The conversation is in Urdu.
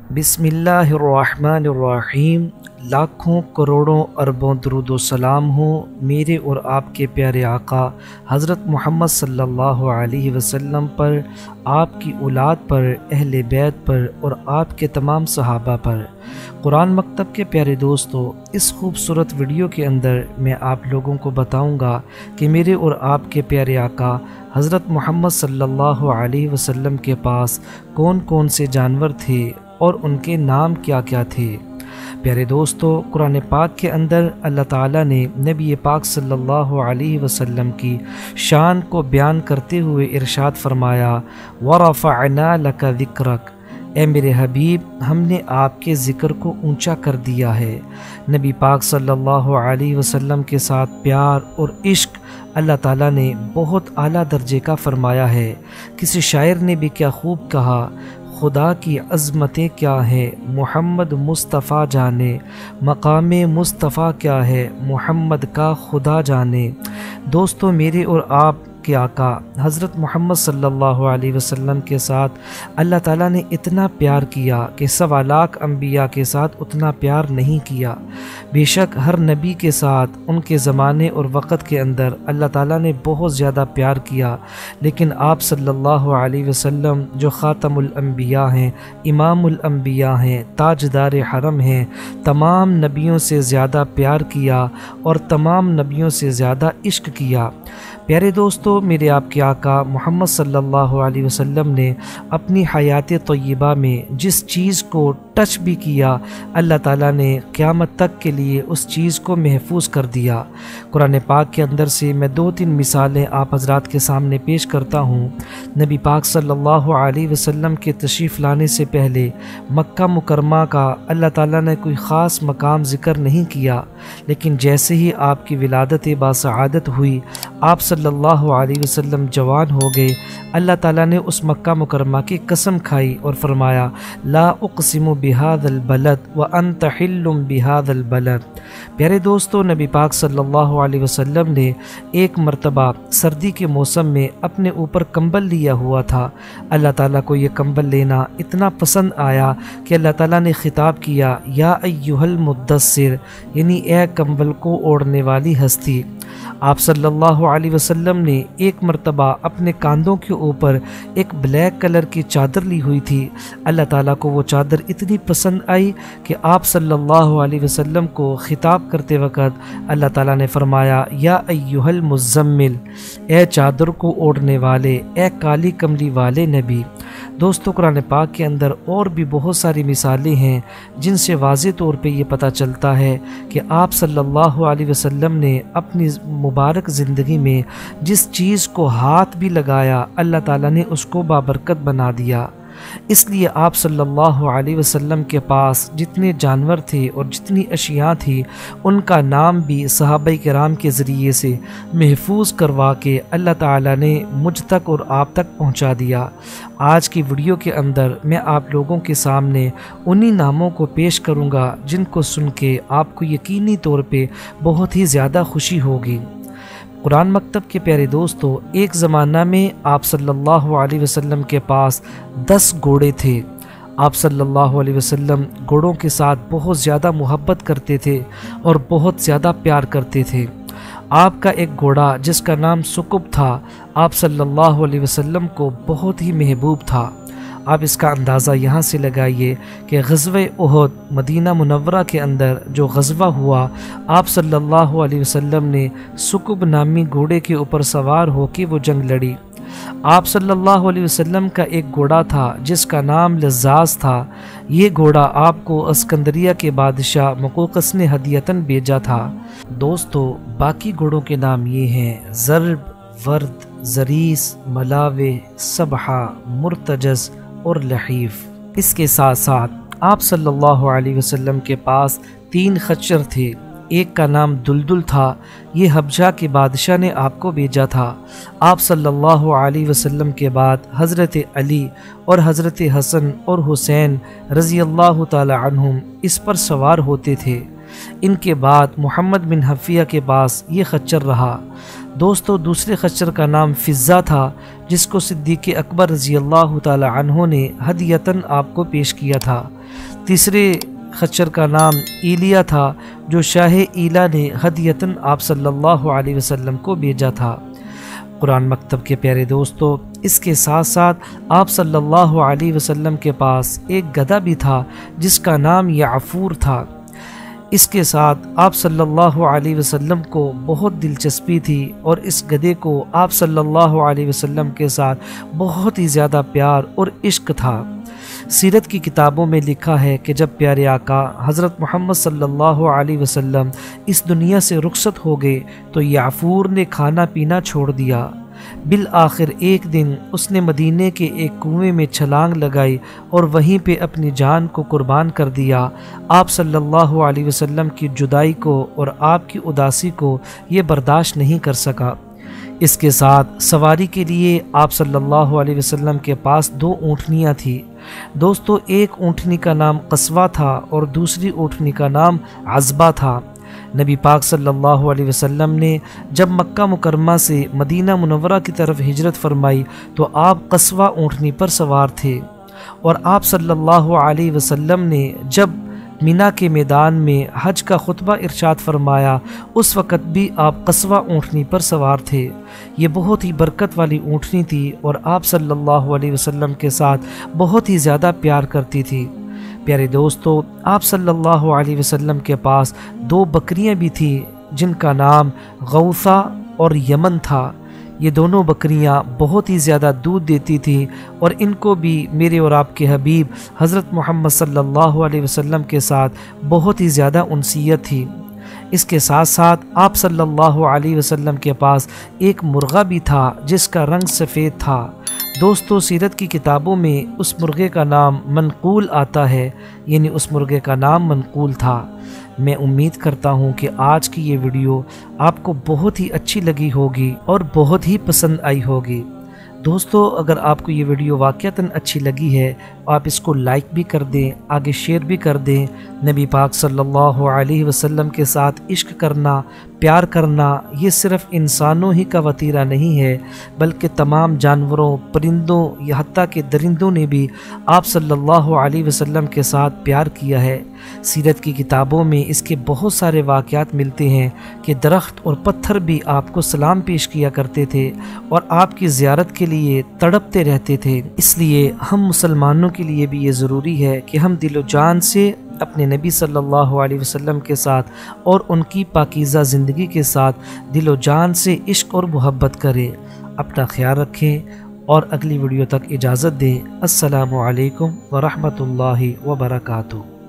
بسم اللہ الرحمن الرحیم۔ لاکھوں کروڑوں اربوں درود و سلام ہو میرے اور آپ کے پیارے آقا حضرت محمد صلی اللہ علیہ وسلم پر، آپ کی اولاد پر، اہل بیت پر اور آپ کے تمام صحابہ پر۔ قرآن مکتب کے پیارے دوستو، اس خوبصورت ویڈیو کے اندر میں آپ لوگوں کو بتاؤں گا کہ میرے اور آپ کے پیارے آقا حضرت محمد صلی اللہ علیہ وسلم کے پاس کون کون سے جانور تھے اور ان کے نام کیا کیا تھے۔ پیارے دوستو، قرآن پاک کے اندر اللہ تعالیٰ نے نبی پاک صلی اللہ علیہ وسلم کی شان کو بیان کرتے ہوئے ارشاد فرمایا، وَرَفَعْنَا لَكَ ذِكْرَكَ، اے میرے حبیب، ہم نے آپ کے ذکر کو اونچا کر دیا ہے۔ نبی پاک صلی اللہ علیہ وسلم کے ساتھ پیار اور عشق اللہ تعالیٰ نے بہت اعلیٰ درجے کا فرمایا ہے۔ کسی شاعر نے بھی کیا خوب کہا، خدا کی عظمتیں کیا ہے محمد مصطفیٰ جانے، مقام مصطفیٰ کیا ہے محمد کا خدا جانے۔ دوستو، میرے اور آپ کے آقا حضرت محمد صلی اللہ علیہ وسلم کے ساتھ اللہ تعالیٰ نے اتنا پیار کیا کہ 1.25 لاکھ انبیاء کے ساتھ اتنا پیار نہیں کیا۔ بے شک ہر نبی کے ساتھ ان کے زمانے اور وقت کے اندر اللہ تعالیٰ نے بہت زیادہ پیار کیا، لیکن آپ صلی اللہ علیہ وسلم جو خاتم الانبیاء ہیں، امام الانبیاء ہیں، تاجدار حرم ہیں، تمام نبیوں سے زیادہ پیار کیا اور تمام نبیوں سے زیادہ عشق کیا۔ پیارے دوستو، میرے آپ کے آقا محمد صلی اللہ علیہ وسلم نے اپنی حیات طیبہ میں جس چیز کو ٹچ بھی کیا، اللہ تعالیٰ نے قیامت تک کے لیے اس چیز کو محفوظ کر دیا۔ قرآن پاک کے اندر سے میں 2-3 مثالیں آپ حضرات کے سامنے پیش کرتا ہوں۔ نبی پاک صلی اللہ علیہ وسلم کے تشریف لانے سے پہلے مکہ مکرمہ کا اللہ تعالیٰ نے کوئی خاص مقام ذکر نہیں کیا، لیکن جیسے ہی آپ کی ولادت باسعادت ہوئی، آپ صلی اللہ علیہ وسلم جوان ہو گئے، اللہ تعالیٰ نے اس مکہ مکرمہ کی قسم کھائی اور فرمایا، لا اقسم بہذا البلد وانت حل بہذا البلد۔ پیارے دوستو، نبی پاک صلی اللہ علیہ وسلم نے ایک مرتبہ سردی کے موسم میں اپنے اوپر کمبل لیا ہوا تھا۔ اللہ تعالیٰ کو یہ کمبل لینا اتنا پسند آیا کہ اللہ تعالیٰ نے خطاب کیا، یا ایھا المدثر، یعنی اے کمبل کو اوڑھنے والی ہستی۔ آپ صلی اللہ علیہ وسلم نے ایک مرتبہ اپنے کاندھوں کے اوپر ایک بلیک کلر کی چادر لی ہوئی تھی۔ اللہ تعالیٰ کو وہ چادر اتنی پسند آئی کہ آپ صلی اللہ علیہ وسلم کو خطاب کرتے وقت اللہ تعالیٰ نے فرمایا، یا ایھا المزمل، اے چادر کو اوڑھنے والے، اے کالی کملی والے نبی۔ دوستو، قرآن پاک کے اندر اور بھی بہت ساری مثالیں ہیں جن سے واضح طور پہ یہ پتہ چلتا ہے کہ آپ صلی اللہ علیہ وسلم نے اپنی مبارک زندگی میں جس چیز کو ہاتھ بھی لگایا، اللہ تعالیٰ نے اس کو بابرکت بنا دیا۔ اس لیے آپ صلی اللہ علیہ وسلم کے پاس جتنے جانور تھے اور جتنی اشیاء تھی، ان کا نام بھی صحابہ کرام کے ذریعے سے محفوظ کروا کے اللہ تعالیٰ نے مجھ تک اور آپ تک پہنچا دیا۔ آج کی ویڈیو کے اندر میں آپ لوگوں کے سامنے انہی ناموں کو پیش کروں گا جن کو سن کے آپ کو یقینی طور پہ بہت ہی زیادہ خوشی ہوگی۔ قرآن مکتب کے پیارے دوستو، ایک زمانہ میں آپ صلی اللہ علیہ وسلم کے پاس 10 گھوڑے تھے۔ آپ صلی اللہ علیہ وسلم گھوڑوں کے ساتھ بہت زیادہ محبت کرتے تھے اور بہت زیادہ پیار کرتے تھے۔ آپ کا ایک گھوڑا جس کا نام سکب تھا، آپ صلی اللہ علیہ وسلم کو بہت ہی محبوب تھا۔ آپ اس کا اندازہ یہاں سے لگائیے کہ غزوہ احد مدینہ منورہ کے اندر جو غزوہ ہوا، آپ صلی اللہ علیہ وسلم نے سکب نامی گھوڑے کے اوپر سوار ہو کے وہ جنگ لڑی۔ آپ صلی اللہ علیہ وسلم کا ایک گھوڑا تھا جس کا نام لزاز تھا۔ یہ گھوڑا آپ کو اسکندریہ کے بادشاہ مقوقس نے ہدیتاً بھیجا تھا۔ دوستو، باقی گھوڑوں کے نام یہ ہیں، ضرب، ورد، زریس، ملاوے، سبحہ، مرتجز اور لحیف۔ اس کے ساتھ ساتھ آپ صلی اللہ علیہ وسلم کے پاس 3 خچر تھے۔ ایک کا نام دلدل تھا، یہ حبشہ کے بادشاہ نے آپ کو بھیجا تھا۔ آپ صلی اللہ علیہ وسلم کے بعد حضرت علی اور حضرت حسن اور حسین رضی اللہ تعالی عنہم اس پر سوار ہوتے تھے۔ ان کے بعد محمد بن حفیہ کے پاس یہ خچر رہا۔ دوستو دوسرے خچر کا نام فضہ تھا، جس کو صدیق اکبر رضی اللہ تعالی عنہ نے ہدیتاً آپ کو پیش کیا تھا۔ تیسرے خچر کا نام ایلیا تھا، جو شاہ ایلا نے ہدیتاً آپ صلی اللہ علیہ وسلم کو بھیجا تھا۔ قرآن مکتب کے پیارے دوستو، اس کے ساتھ ساتھ آپ صلی اللہ علیہ وسلم کے پاس ایک گدھا بھی تھا جس کا نام یعفور تھا۔ اس کے ساتھ آپ صلی اللہ علیہ وسلم کو بہت دلچسپی تھی اور اس گدھے کو آپ صلی اللہ علیہ وسلم کے ساتھ بہت ہی زیادہ پیار اور عشق تھا۔ سیرت کی کتابوں میں لکھا ہے کہ جب پیارے آقا حضرت محمد صلی اللہ علیہ وسلم اس دنیا سے رخصت ہو گئے تو یعفور نے کھانا پینا چھوڑ دیا۔ بالآخر ایک دن اس نے مدینے کے ایک کنویں میں چھلانگ لگائی اور وہیں پہ اپنی جان کو قربان کر دیا۔ آپ صلی اللہ علیہ وسلم کی جدائی کو اور آپ کی اداسی کو یہ برداشت نہیں کر سکا۔ اس کے ساتھ سواری کے لیے آپ صلی اللہ علیہ وسلم کے پاس 2 اونٹنیاں تھیں۔ دوستو ایک اونٹنی کا نام قصوہ تھا اور دوسری اونٹنی کا نام عذبہ تھا۔ نبی پاک صلی اللہ علیہ وسلم نے جب مکہ مکرمہ سے مدینہ منورہ کی طرف ہجرت فرمائی تو آپ قصوہ اونٹنی پر سوار تھے، اور آپ صلی اللہ علیہ وسلم نے جب مینا کے میدان میں حج کا خطبہ ارشاد فرمایا اس وقت بھی آپ قصوہ اونٹنی پر سوار تھے۔ یہ بہت ہی برکت والی اونٹنی تھی اور آپ صلی اللہ علیہ وسلم کے ساتھ بہت ہی زیادہ پیار کرتی تھی۔ پیارے دوستو آپ صلی اللہ علیہ وسلم کے پاس 2 بکریاں بھی تھیں جن کا نام غوثہ اور یمن تھا۔ یہ دونوں بکریاں بہت ہی زیادہ دودھ دیتی تھیں اور ان کو بھی میرے اور آپ کے حبیب حضرت محمد صلی اللہ علیہ وسلم کے ساتھ بہت ہی زیادہ انسیت تھی۔ اس کے ساتھ ساتھ آپ صلی اللہ علیہ وسلم کے پاس ایک مرغہ بھی تھا جس کا رنگ سفید تھا۔ دوستو سیرت کی کتابوں میں اس مرغے کا نام منقول آتا ہے، یعنی اس مرغے کا نام منقول تھا۔ میں امید کرتا ہوں کہ آج کی یہ ویڈیو آپ کو بہت ہی اچھی لگی ہوگی اور بہت ہی پسند آئی ہوگی۔ دوستو اگر آپ کو یہ ویڈیو واقعتاً اچھی لگی ہے آپ اس کو لائک بھی کر دیں، آگے شیئر بھی کر دیں۔ نبی پاک صلی اللہ علیہ وسلم کے ساتھ عشق کرنا، پیار کرنا یہ صرف انسانوں ہی کا وتیرہ نہیں ہے، بلکہ تمام جانوروں، پرندوں یا حتیٰ کہ درندوں نے بھی آپ صلی اللہ علیہ وسلم کے ساتھ پیار کیا ہے۔ سیرت کی کتابوں میں اس کے بہت سارے واقعات ملتے ہیں کہ درخت اور پتھر بھی آپ کو سلام پیش کیا کرتے تھے اور آپ کی زیارت کے لیے تڑپتے رہتے تھے۔ اس لیے ہم مسلمانوں کے لیے بھی یہ ضروری ہے کہ ہم دل و جان سے اپنے نبی صلی اللہ علیہ وسلم کے ساتھ اور ان کی پاکیزہ زندگی کے ساتھ دل و جان سے عشق اور محبت کریں۔ اپنا خیال رکھیں اور اگلی ویڈیو تک اجازت دیں۔ السلام علیکم ورحمۃ اللہ وبرکاتہ۔